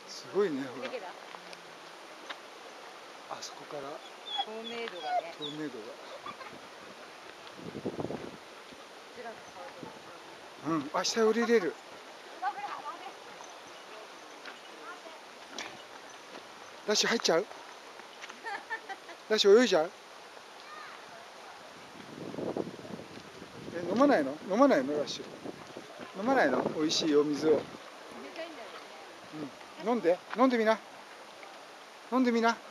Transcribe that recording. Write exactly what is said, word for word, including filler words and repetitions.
すごいね、ほら。あそこから透明度がね。 透明度が。うん、あ、下降りれる。ダッシュ入っちゃう？ダッシュ泳いじゃう？え、飲まないの？飲まないの？ダッシュ。飲まないの？美味しいお水を。うん、飲んで、飲んでみな。飲んでみな。